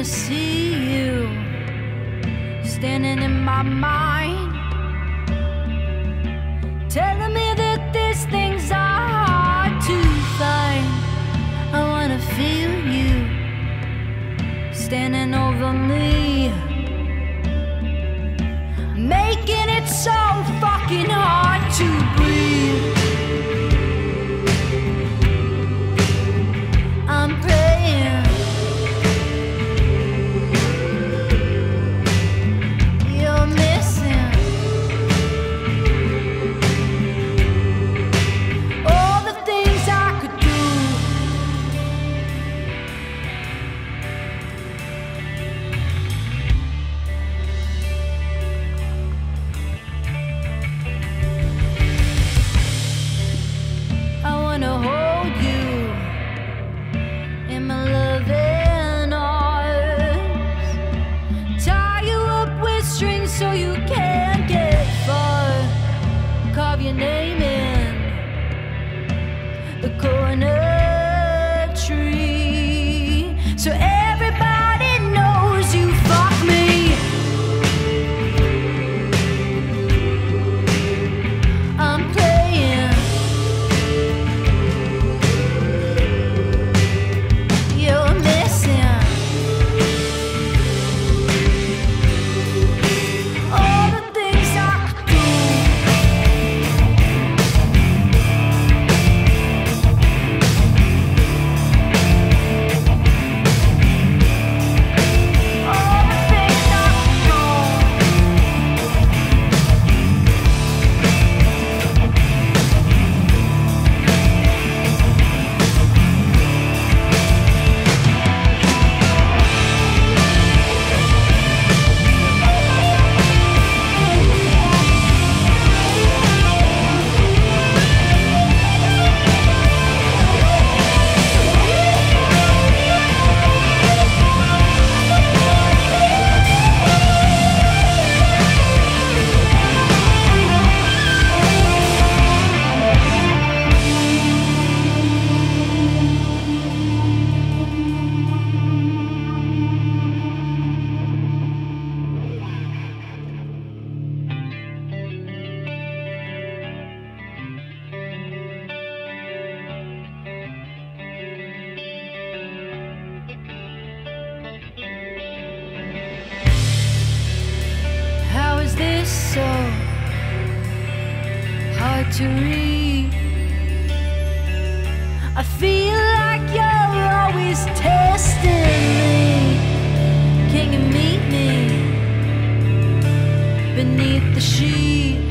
wanna see you standing in my mind, telling me that these things are hard to find. I wanna feel you standing over me, making it so fucking hard to breathe. I'm praying you're missing all the things I could do. I wanna hold you in my loving arms, tie you up with strings so you can't get far, carve your name in the corner tree so everybody knows you fuck me. I'm playing you're missing all the things I could do. All the things I could do. How is this so hard to read? I feel like you're always testing me. Can you meet me beneath the sheet?